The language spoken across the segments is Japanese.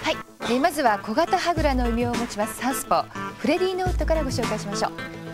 はい、まずは小型ハグラの異名を持ちますサウスポーフレディ・ノーウッドからご紹介しましょう。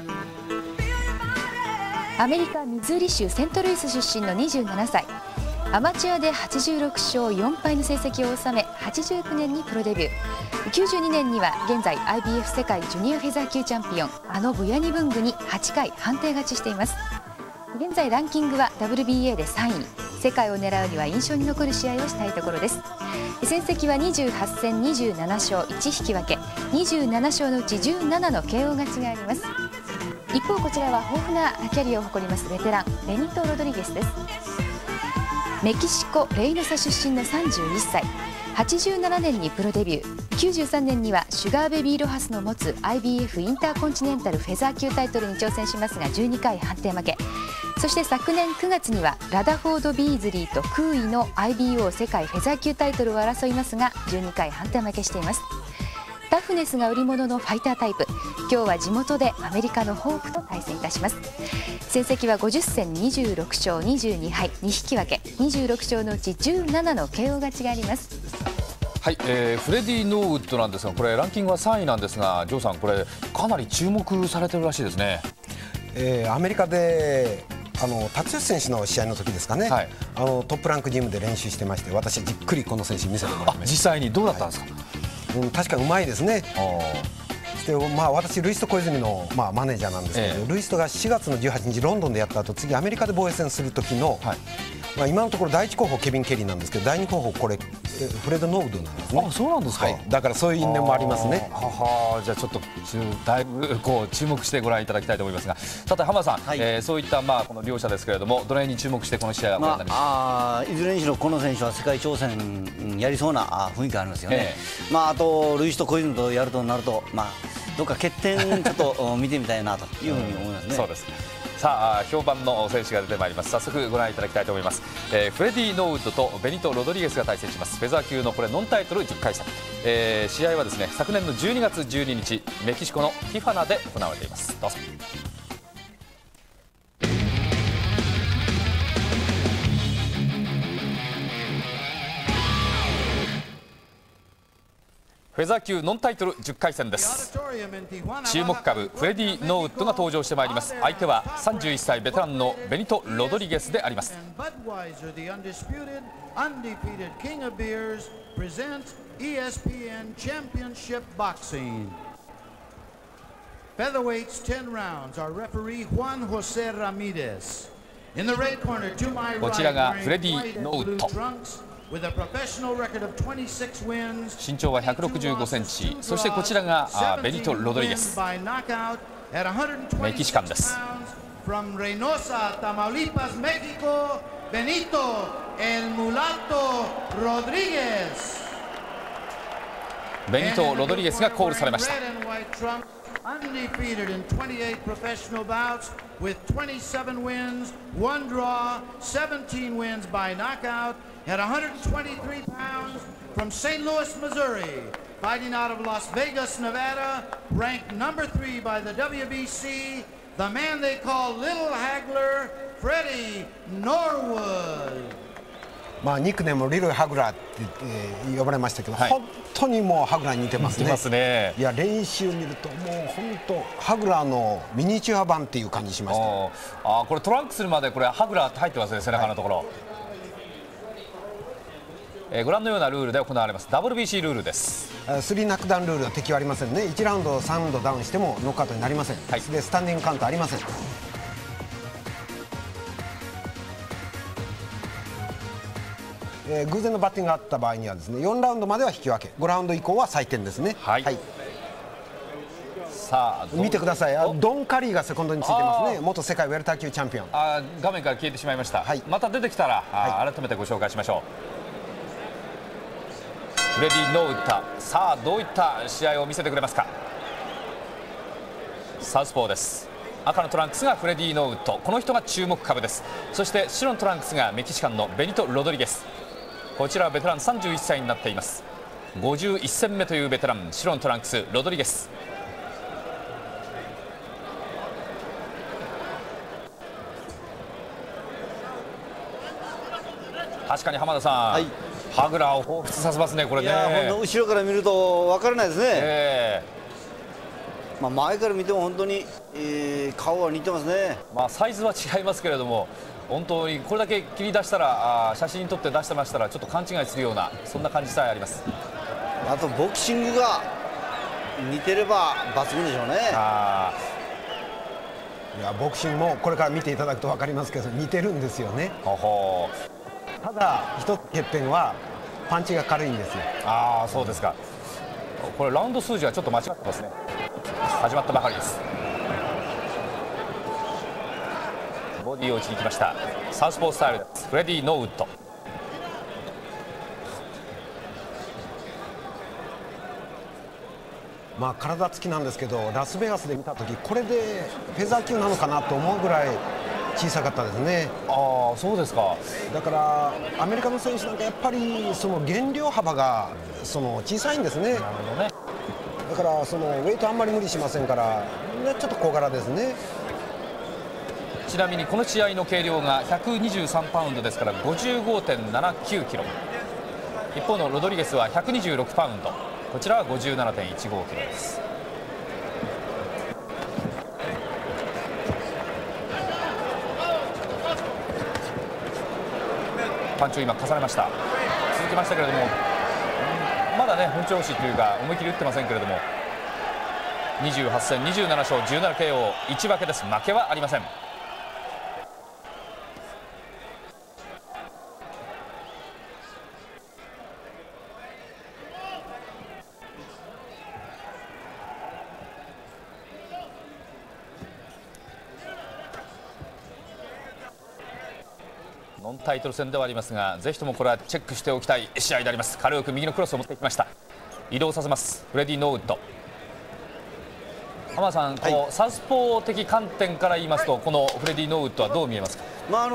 アメリカ・ミズーリ州セントルイス出身の27歳、アマチュアで86勝4敗の成績を収め89年にプロデビュー、92年には現在 IBF 世界ジュニアフェザー級チャンピオンブヤニブングに8回判定勝ちしています。現在ランキングは WBA で3位、世界を狙うには印象に残る試合をしたいところです。戦績は28戦27勝1引き分け、27勝のうち17の KO 勝ちがあります。一方こちらは豊富なキャリアを誇りますベテランベニト・ロドリゲスです。メキシコ・レイノサ出身の31歳、87年にプロデビュー、93年にはシュガーベビー・ロハスの持つ IBF インターコンチネンタルフェザー級タイトルに挑戦しますが12回判定負け、そして昨年9月にはラダフォード・ビーズリーと空位の IBO 世界フェザー級タイトルを争いますが12回判定負けしています。タフネスが売り物のファイタータイプ、今日は地元でアメリカのホープと対戦いたします。戦績は50戦26勝22敗2引き分け、26勝のうち17の KO 勝ちがあります。 はい、フレディ・ノーウッドなんですが、これランキングは3位なんですが、ジョーさん、これかなり注目されてるらしいですね。 アメリカで辰吉選手の試合の時ですかね、はい、トップランクジムで練習してまして、私じっくりこの選手見せてもらいました。 実際にどうだったんですか？ はい、確かうまいですね。で私、ルイスト小泉の、マネージャーなんですけど、ルイストが4月の18日ロンドンでやった後、次アメリカで防衛戦する時の、はい、今のところ第1候補ケビン・ケリーなんですけど、第2候補これフレッド・ノーウッドなんですね。 あ、そうなんですか。 はい、だからそういう因縁もありますね。 じゃあちょっとだいぶ注目してご覧いただきたいと思いますが、さて浜田さん、はい、そういったこの両者ですけれども、どの辺に注目してこの試合はご覧になりますか？ いずれにしろこの選手は世界挑戦やりそうな雰囲気がありますよね。あとルイスト小泉とやるとなると、どっか欠点ちょっと見てみたいなというふうに思いますね。 そうですね。さあ評判の選手が出てまいります。早速ご覧いただきたいと思います。フレディ・ノーウッドとベニト・ロドリゲスが対戦しますフェザー級のこれノンタイトル10回戦、試合はですね昨年の12月12日メキシコのティファナで行われています。どうぞ。フェザー級ノンタイトル10回戦です。注目株フレディ・ノーウッドが登場してまいります。相手は31歳ベテランのベニト・ロドリゲスであります。こちらがフレディ・ノーウッド、身長は165センチ、そしてこちらがベニト・ロドリゲス、メキシカンです。ベニト・ロドリゲスがコールされました。 Undefeated in 28 professional bouts with 27 wins, 1 draw, 17 wins by knockout, at 123 pounds from St. Louis, Missouri, fighting out of Las Vegas, Nevada, ranked number 3 by the WBC, the man they call Little Hagler, Freddie Norwood. ニックネームリル・ハグラーって呼ばれましたけど、本当にもうハグラーに似てますね。似てますね。いや練習見るともう本当ハグラーのミニチュア版っていう感じしました。 これトランクスまでこれハグラーって入ってますね、背中のところ。ご覧のようなルールで行われます WBC ルールです。 3ナックダウンルールは適用ありませんね。1ラウンド3ラウンドダウンしてもノックアウトになりません。でスタンディングカウントありません。偶然のバッティングがあった場合にはですね4ラウンドまでは引き分け、5ラウンド以降は採点ですね。はい、さあ見てください。ドン・カリーがセコンドについてますね。元世界ウェルター級チャンピオン。 画面から消えてしまいました。また出てきたら改めてご紹介しましょう。フレディ・ノーウッド、さあどういった試合を見せてくれますか。サウスポーです。赤のトランクスがフレディ・ノーウッド、この人が注目株です。そして白のトランクスがメキシカンのベニト・ロドリゲス、こちらはベテラン31歳になっています。51戦目というベテラン、白のトランクスロドリゲス。 確かに浜田さん、はい、ハグラーを彷彿させますね、これね。 後ろから見ると分からないですね。前から見ても本当に、顔は似てますね。 サイズは違いますけれども、本当にこれだけ切り出したら、写真に撮って出してましたらちょっと勘違いするようなそんな感じさえあります。 あとボクシングが似てれば抜群でしょうね。 いや、ボクシングもこれから見ていただくと分かりますけど似てるんですよね。ただ一つ欠点はパンチが軽いんですよ。 そうですか。これラウンド数字はちょっと間違ってますね。始まったばかりです。ボディを打ちに来ました。サウスポースタイルです。フレディ・ノーウッド。 体つきなんですけど、ラスベガスで見たときこれでフェザー級なのかなと思うぐらい小さかったですね。 そうですか。 だからアメリカの選手なんかやっぱりその減量幅が小さいんですね。 なるほどね。 だからウェイトあんまり無理しませんからちょっと小柄ですね。 ちなみにこの試合の計量が123パウンドですから 55.79 キロ。一方のロドリゲスは126パウンド、こちらは 57.15 キロです。パンチを今重ねました。続きましたけれども、まだね本調子というか思い切り打ってませんけれども、28戦27勝17 KO 1分けです。負けはありません。ノンタイトル戦ではありますが、ぜひともこれはチェックしておきたい試合であります。軽く右のクロスを持ってきました。移動させますフレディ・ノーウッド。浜田さん、サウスポー的観点から言いますと、このフレディ・ノーウッドはどう見えますか。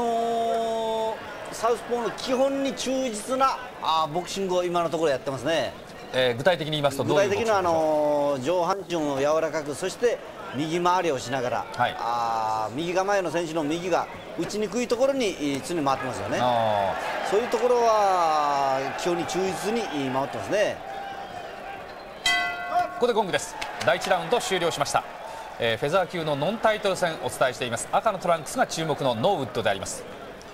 サウスポーの基本に忠実なボクシングを今のところやってますね。 具体的に言いますとどういう具体的な上半身を柔らかく、そして右回りをしながら、右構えの選手の右が打ちにくいところに常に回ってますよね。そういうところは基本に忠実に回ってますね。 ここでゴングです。第1ラウンド終了しました。フェザー級のノンタイトル戦お伝えしています。赤のトランクスが注目のノーウッドであります。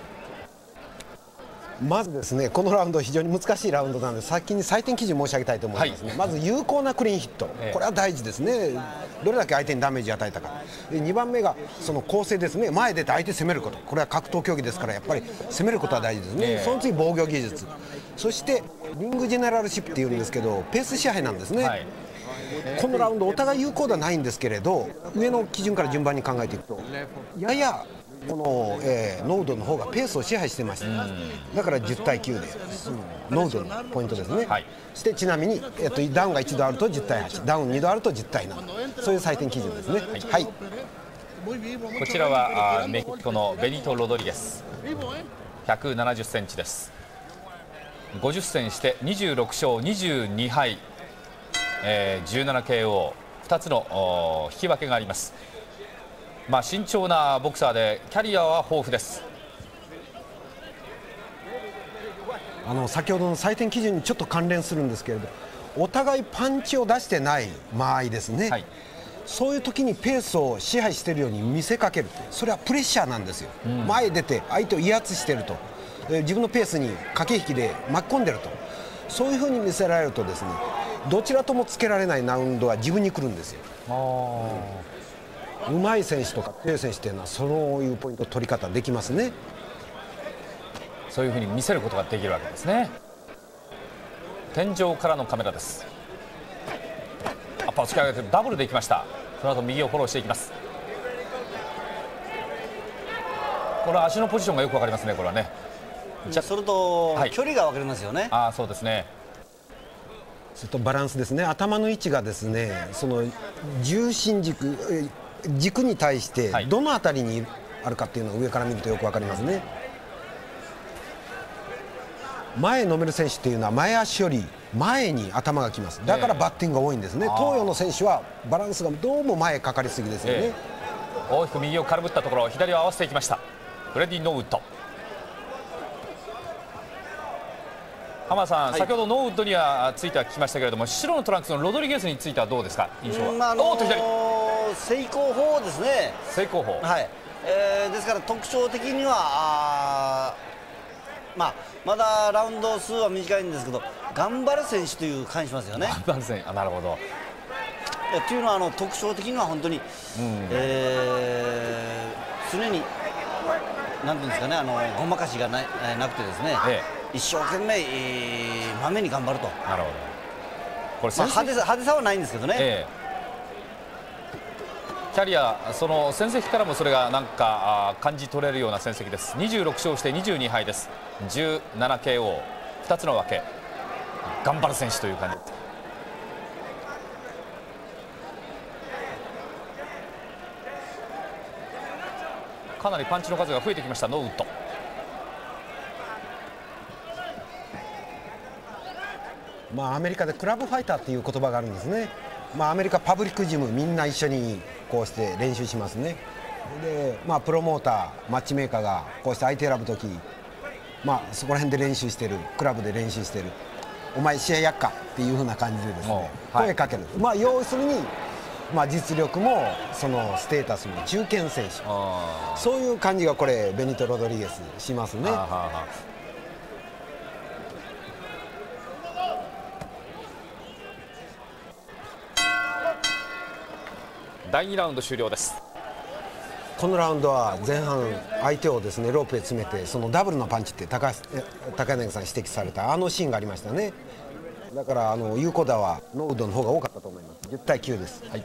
まずですね、このラウンド非常に難しいラウンドなので先に採点基準申し上げたいと思いますね。まず有効なクリーンヒット、これは大事ですね。どれだけ相手にダメージを与えたか。で2番目がその構成ですね。前出て相手攻めること、これは格闘競技ですからやっぱり攻めることは大事ですね。その次防御技術、そしてリングジェネラルシップっていうんですけどペース支配なんですね。このラウンドお互い有効ではないんですけれど、上の基準から順番に考えていくとややこの、ノーウッドの方がペースを支配してました。だから10対9でノーウッドのポイントですね。そしてちなみに、ダウンが1度あると10対8、ダウン2度あると10対7、そういう採点基準ですね。 こちらはメキシコのベニト・ロドリゲス、170センチです。50戦して26勝22敗、17 KO、2つの引き分けがあります。慎重なボクサーでキャリアは豊富です。 先ほどの採点基準にちょっと関連するんですけれど、お互いパンチを出してない間合いですね。そういう時にペースを支配しているように見せかける、それはプレッシャーなんですよ。前出て相手を威圧していると、自分のペースに駆け引きで巻き込んでいると、そういうふうに見せられるとですね、どちらともつけられないラウンドは自分に来るんですよ。うまい選手とか強い選手というのはそういうポイント取り方できますね。 そういうふうに見せることができるわけですね。天井からのカメラです。アッパーを突き上げてダブルでいきました。その後右をフォローしていきます。これは足のポジションがよくわかりますね。これはね、 それと距離が分かりますよね。 そうですね。 それとバランスですね。頭の位置がですね、その重心軸に対してどの辺りにあるかっていうのを上から見るとよくわかりますね。前飲める選手っていうのは前足より前に頭がきます。だからバッティングが多いんですね。東洋の選手はバランスがどうも前かかりすぎですよね。 大きく右を空振ったところ左を合わせていきましたフレディ・ノーウッド。 浜田さん、先ほどノーウッドにはついては聞きましたけれども、白のトランクスのロドリゲスについてはどうですか、印象は。 正攻法ですね。 正攻法、 はい。ですから特徴的にはまだラウンド数は短いんですけど、頑張る選手という感じしますよね。 頑張る選手、なるほど。 というのは特徴的には本当に、常になんていうんですかね、ごまかしがなくてですね、一生懸命、まめに頑張ると。 なるほど。これ派手さはないんですけどね。 キャリア、その戦績からもそれがなんか感じ取れるような戦績です。26勝して22敗です。17KO、2つの分け。頑張る選手という感じ。かなりパンチの数が増えてきました、ノーウッド。 アメリカでクラブファイターっていう言葉があるんですね。アメリカパブリックジム、みんな一緒にこうして練習しますね。で、プロモーター、マッチメーカーがこうして相手選ぶとき、そこら辺で練習してる、クラブで練習してる、お前試合やっかっていう風な感じでですね、声かける。要するに実力もそのステータスも中堅選手、そういう感じがこれベニト・ロドリゲスしますね。 第2ラウンド終了です。 このラウンドは前半相手をですねロープへ詰めて、そのダブルのパンチって高柳さん指摘されたシーンがありましたね。だから有効打はノーウッドの方が多かったと思います。10対9です。はい、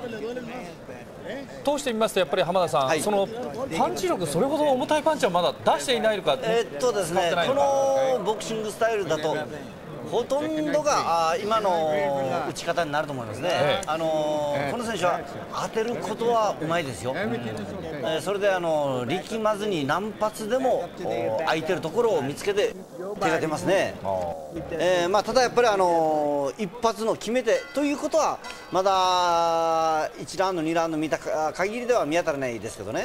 通してみますとやっぱり浜田さん、そのパンチ力、それほど重たいパンチはまだ出していないのか。 ですね、このボクシングスタイルだとほとんどが今の打ち方になると思いますね。この選手は当てることはうまいですよ。それで力まずに何発でも空いてるところを見つけて手が出ますね。ただやっぱり一発の決め手ということはまだ1ラウンド2ラウンド見た限りでは見当たらないですけどね。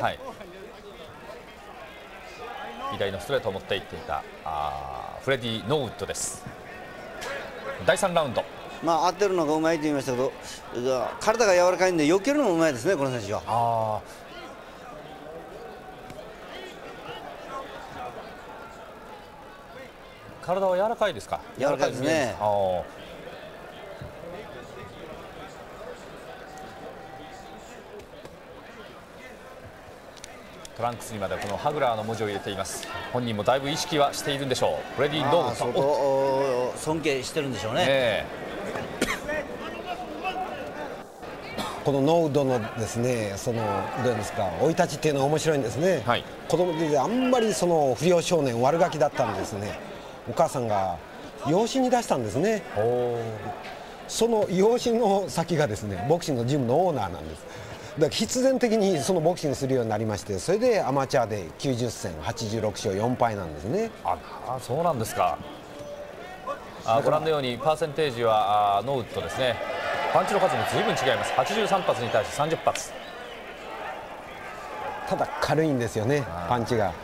左のストレートを持っていっていたフレディ・ノーウッドです。第3ラウンド、 当てるのがうまいと言いましたけど、体が柔らかいんで避けるのもうまいですね、この選手は。 体は柔らかいですか。 柔らかいですね。 トランクスにまでこのハグラーの文字を入れています。本人もだいぶ意識はしているんでしょう。フレディ・ノーウッド、 尊敬してるんでしょうね。 このノーウッドのですね、そのどうですか、生い立ちっていうのは面白いんですね。子供であんまりその不良少年悪ガキだったんですね。お母さんが養子に出したんですね。その養子の先がですねボクシングのジムのオーナーなんです。だから必然的にそのボクシングするようになりまして、それでアマチュアで90戦86勝4敗なんですね。 そうなんですか。ご覧のようにパーセンテージはノーウッドですね。パンチの数も随分違います。83発に対して30発。 ただ軽いんですよね、パンチが。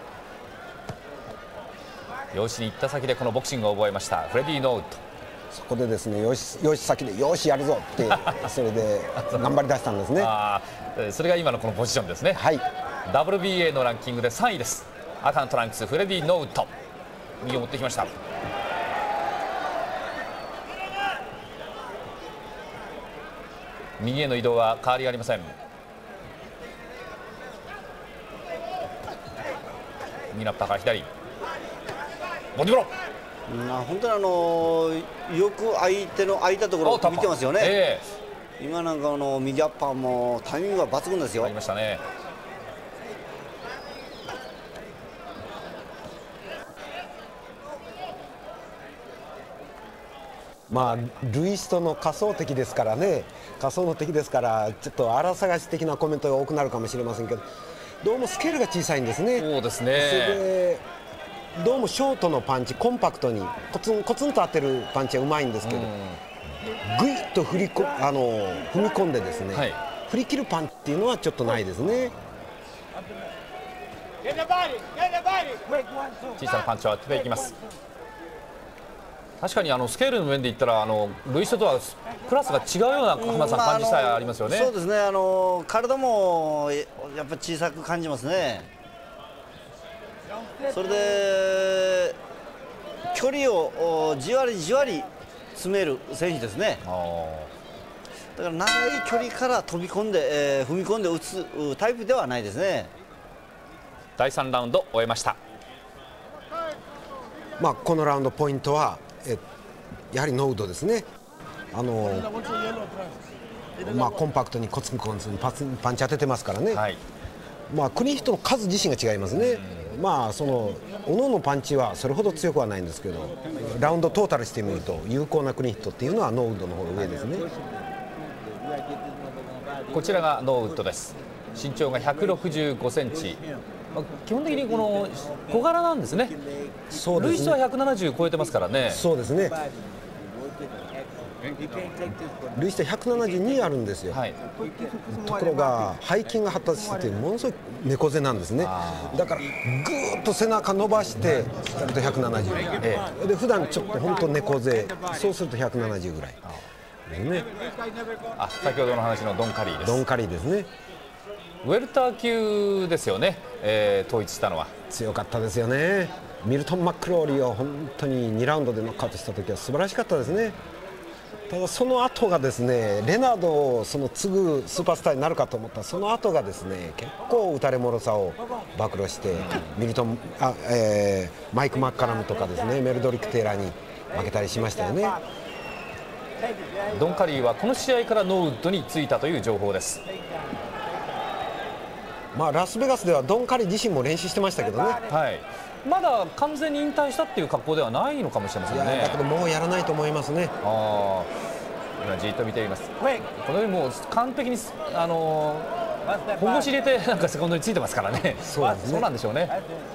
養子に行った先でこのボクシングを覚えましたフレディ・ノーウッド。 そこでですね養子先でよしやるぞってそれで頑張り出したんですね。 それが今のこのポジションですね。WBA のランキングで3位です。赤のトランクスフレディ・ノーウッド、右を持ってきました。右への移動は変わりありません。右ナッパーから左ボディブロー。 本当によく相手の空いたところを見てますよね。今なんか右アッパーもタイミングが抜群ですよ。 ありましたね。 ルイストの仮想敵ですからね、仮想の敵ですからちょっと荒探し的なコメントが多くなるかもしれませんけど、どうもスケールが小さいんですね。 そうですね。 それでどうもショートのパンチ、コンパクトにコツンコツンと当てるパンチはうまいんですけど、ぐいっと踏み込んでですね、振り切るパンチっていうのはちょっとないですね。 小さなパンチを当てていきます。 確かにスケールの面で言ったらルイストとはクラスが違うような浜田さん、感じさえありますよね。 そうですね、体もやっぱり小さく感じますね。それで距離をじわりじわり詰める選手ですね。だから長い距離から飛び込んで、踏み込んで打つタイプではないですね。 第3ラウンド終えました。 このラウンドポイントはやはりノウドですね。コンパクトにコツコツにパンチ当ててますからね。はい、クリンヒットの数自身が違いますね。おののパンチはそれほど強くはないんですけど、ラウンドトータルしてみると有効なクリンヒットっていうのはノウッドの方が上ですね。 こちらがノウッドです。身長が165センチ。基本的にこの小柄なんですね。そうですね。ルイスは170超えてますからね。 そうですね。ルイスは172あるんですよ。はい、ところが背筋が発達してものすごい猫背なんですね。だからぐーっと背中伸ばしてやると170、で普段ちょっと本当猫背、そうすると170ぐらいですね。 先ほどの話のドン・カリーです。 ドン・カリーですね。 ウェルター級ですよね、統一したのは。 強かったですよね。ミルトン・マックローリーを本当に2ラウンドでノックアウトした時は素晴らしかったですね。ただその後がですね、レナードを次ぐスーパースターになるかと思ったら、その後がですね、結構打たれもろさを暴露して、ミルトンマイク・マッカラムとかですね、メルドリック・テイラーに負けたりしましたよね。 ドン・カリーはこの試合からノーウッドについたという情報です。 ラスベガスではドン・カリー自身も練習してましたけどね。はい、 まだ完全に引退したっていう格好ではないのかもしれませんね。 だけどもうやらないと思いますね。 今じっと見ています。このようにもう完璧に本腰入れてなんかセコンドについてますからね。そうなんでしょうね。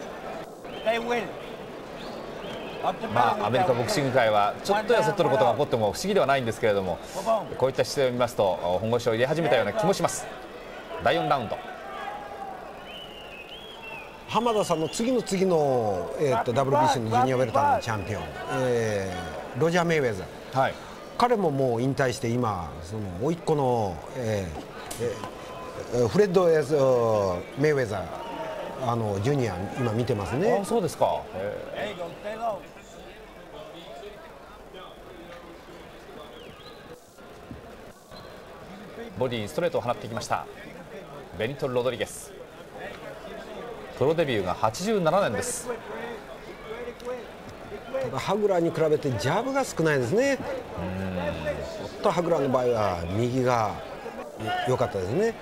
アメリカボクシング界はちょっとやそっとのことが起こっても不思議ではないんですけれども、こういった姿勢を見ますと本腰を入れ始めたような気もします。第4ラウンド。 浜田さんの次の WBC のジュニアウェルターのチャンピオン、ロジャー・メイウェザー、はい、彼ももう引退して今その甥っ子の、フレッド・メイウェザージュニア今見てますね。 そうですか。ボディにストレートを放ってきましたベニト・ロドリゲス。プロデビューが87年です。 ハグラーに比べてジャブが少ないですね。ちょっとハグラーの場合は右が良かったですね。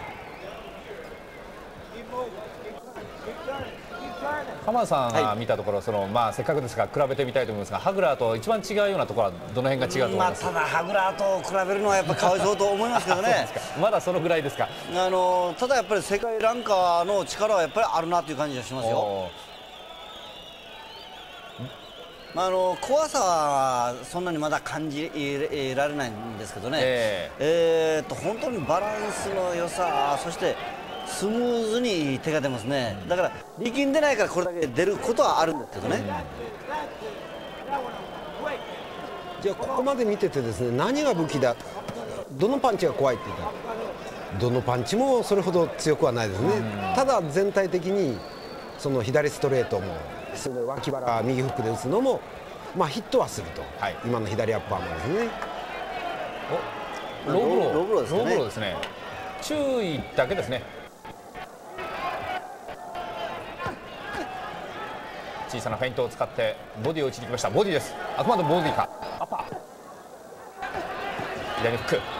浜田さんが見たところ、せっかくですから比べてみたいと思いますが、ハグラーと一番違うようなところはどの辺が違うと思いますか。 ただハグラーと比べるのはやっぱかわいそうと思いますけどね。 まだそのぐらいですか。 ただやっぱり世界ランカーの力はやっぱりあるなという感じがしますよ。怖さはそんなにまだ感じられないんですけどね、本当にバランスの良さ、そしてスムーズに手が出ますね。だから力んでないからこれだけ出ることはあるんですけどね。 じゃあここまで見ててですね、何が武器だ、どのパンチが怖いって言ったらどのパンチもそれほど強くはないですね。ただ全体的にその左ストレートもその脇腹右フックで打つのもヒットはすると、はい、今の左アッパーもですね。 ローブローですね。注意だけですね。小さなフェイントを使ってボディを打ちに来ました。ボディです。あくまでボディか。アッパー。左フック。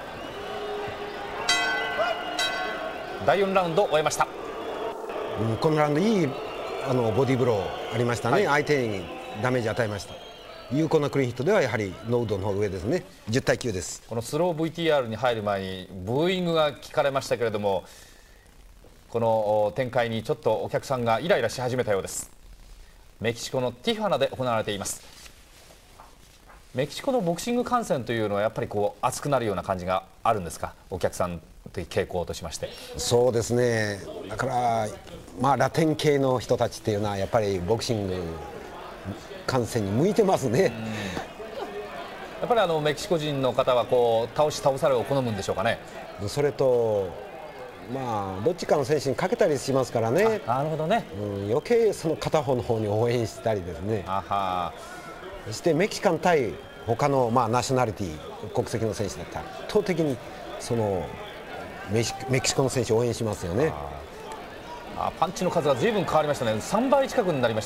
第4ラウンド終えました。 このラウンドいいボディーブローありましたね。はい、相手にダメージ与えました。有効なクリーンヒットではやはりノウドの方が上ですね。10対9です。 このスロー VTR に入る前にブーイングが聞かれましたけれども、この展開にちょっとお客さんがイライラし始めたようです。メキシコのティファナで行われています。メキシコのボクシング観戦というのはやっぱり熱くなるような感じがあるんですか、お客さんという傾向としまして。 そうですね。だからラテン系の人たちっていうのはやっぱりボクシング観戦に向いてますね。 やっぱりメキシコ人の方はこう倒されを好むんでしょうかね。 それとまあどっちかの選手にかけたりしますからね。 なるほどね、 余計その片方の方に応援したりですね。そしてメキシカン対他のまあナショナリティ国籍の選手だったら圧倒的にそのメキシコの選手を応援しますよね。 パンチの数がずいぶん変わりましたね。3倍近くになりました。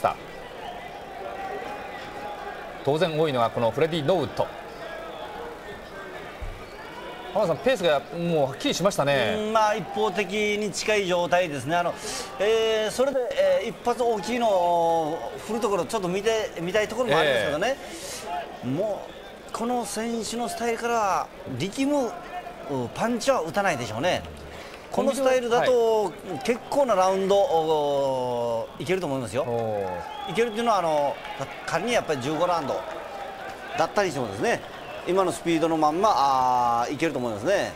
当然多いのはこのフレディ・ノーウッド。浜田さん、ペースがもうはっきりしましたね。 まあ一方的に近い状態ですね。それで、一発大きいのを振るところちょっと見たいところもあるんですけどね、もうこの選手のスタイルからは力むパンチは打たないでしょうね。このスタイルだと結構なラウンドいけると思いますよ。いけるっていうのは仮にやっぱり15ラウンドだったりしてもですね、今のスピードのまんまいけると思いますね。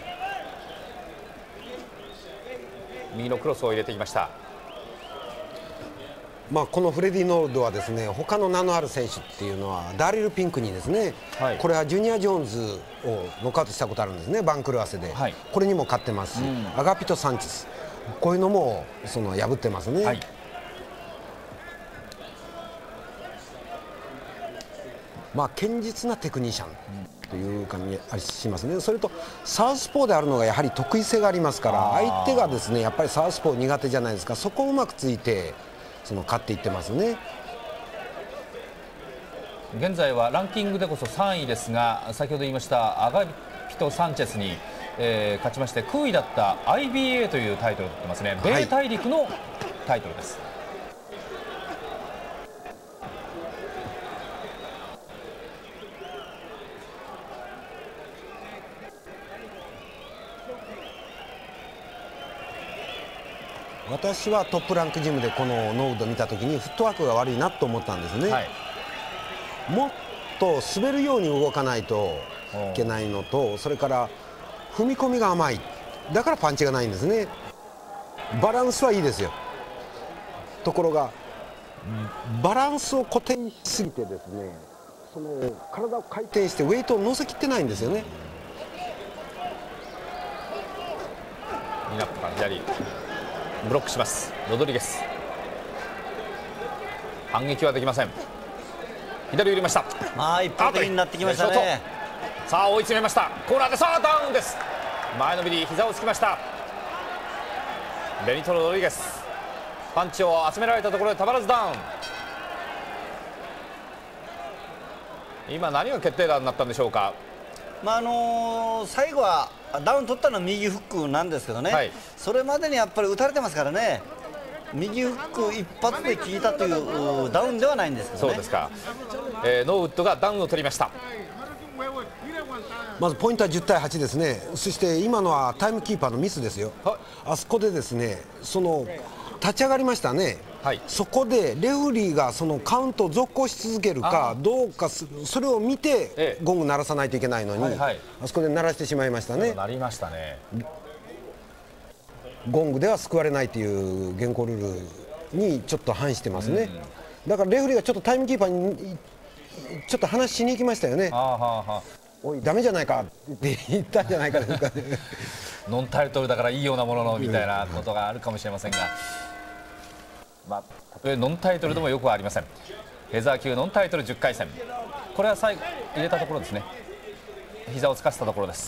右のクロスを入れてきました。 まあこのフレディ・ノーウッドはですね、他の名のある選手っていうのはダリル・ピンクニーですね、これはジュニア・ジョーンズをノックアウトしたことあるんですね、バンクル合わせで、これにも勝ってますし、アガピト・サンチェス、こういうのも破ってますね。まあ堅実なテクニシャンという感じしますね。それとサウスポーであるのがやはり得意性がありますから、相手がですねやっぱりサウスポー苦手じゃないですか、そこをうまくついて勝っていってますね。 現在はランキングでこそ3位ですが、先ほど言いましたアガピト・サンチェスに、勝ちまして空位だった IBA というタイトルを取ってますね。米大陸のタイトルです。 私はトップランクジムでこのノーウッドを見たときにフットワークが悪いなと思ったんですね。もっと滑るように動かないといけないのと、それから踏み込みが甘い、だからパンチがないんですね。バランスはいいですよ。ところがバランスを固定しすぎてですね、体を回転してウェイトを乗せきってないんですよね。 ニナップから左ブロックします。ロドリゲス、反撃はできません。左を入れました。 一方的になってきましたね。 さあ追い詰めました。コーナーでさあダウンです。前のビリ膝をつきました。ベニト・ロドリゲス、パンチを集められたところでたまらずダウン。今何が決定打になったんでしょうか。 最後はダウン取ったのは右フックなんですけどね、それまでにやっぱり打たれてますからね、右フック一発で効いたというダウンではないんですけどね。 そうですか。ノーウッドがダウンを取りました。 まずポイントは10対8ですね。そして今のはタイムキーパーのミスですよ。あそこでですね立ち上がりましたね。そこでレフェリーがカウントを続行し続けるかどうか、それを見てゴング鳴らさないといけないのに、あそこで鳴らしてしまいましたね。 鳴りましたね。 ゴングでは救われないという現行ルールにちょっと反してますね。だからレフェリーがちょっとタイムキーパーにちょっと話しに行きましたよね。おいダメじゃないかって言ったんじゃないかですかね。 ノンタイトルだからいいようなもののみたいなことがあるかもしれませんが、たとえノンタイトルでもよくはありません。フェザー級ノンタイトル10回戦、これは最後入れたところですね。膝をつかせたところです。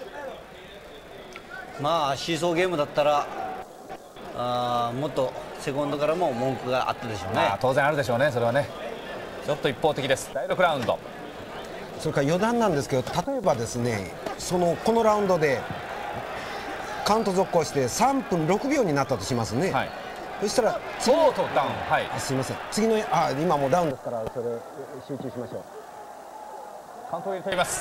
シーソーゲームだったらもっとセコンドからも文句があったでしょうね。 当然あるでしょうね。それはねちょっと一方的です。第6ラウンド。 それから余談なんですけど、例えばですねこのラウンドでカウント続行して3分6秒になったとしますね。そしたら次のダウン、 すいません、次の今もうダウンですから、それ集中しましょう。 カウントを入れています。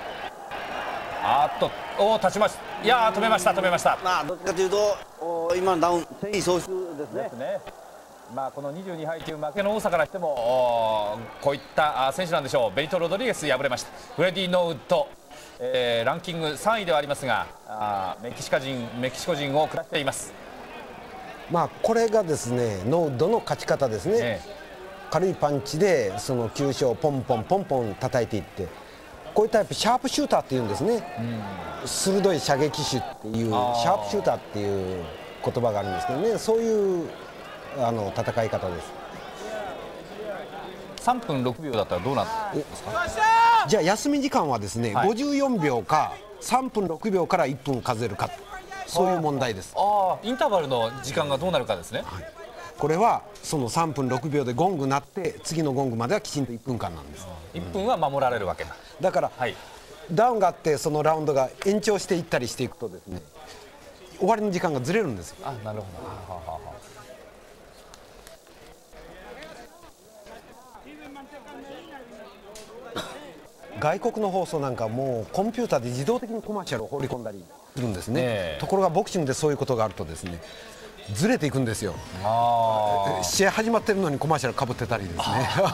立ちました。いや止めました。 どっちかというと今のダウン戦意喪失ですね。 この22敗という負けの多さからしてもこういった選手なんでしょう。ベニト・ロドリゲス敗れました。フレディ・ノーウッド、ランキング3位ではありますがメキシコ人を下しています。 これがですねノーウッドの勝ち方ですね。 軽いパンチでその急所をポンポンポンポン叩いていって、こういうタイプシャープシューターっていうんですね、鋭い射撃手っていうシャープシューターっていう言葉があるんですけどね、そういう戦い方です。 3分6秒だったらどうなんですか？ じゃあ休み時間はですね、54秒か3分6秒から1分数えるか、そういう問題です。 インターバルの時間がどうなるかですね。 これはその3分6秒でゴング鳴って次のゴングまではきちんと1分間なんです。 1分は守られるわけだ。 だから、ダウンがあってそのラウンドが延長していったりしていくとですね、終わりの時間がずれるんですよ。 なるほど。 外国の放送なんかもうコンピューターで自動的にコマーシャルを放り込んだりするんですね。ところがボクシングでそういうことがあるとですね、ずれていくんですよ。試合始まってるのにコマーシャルかぶってたりですね。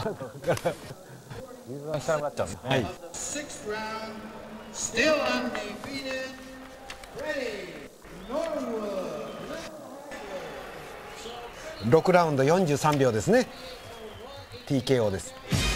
水が引かなくなっちゃうんですね。 6ラウンド43秒ですね。TKO です。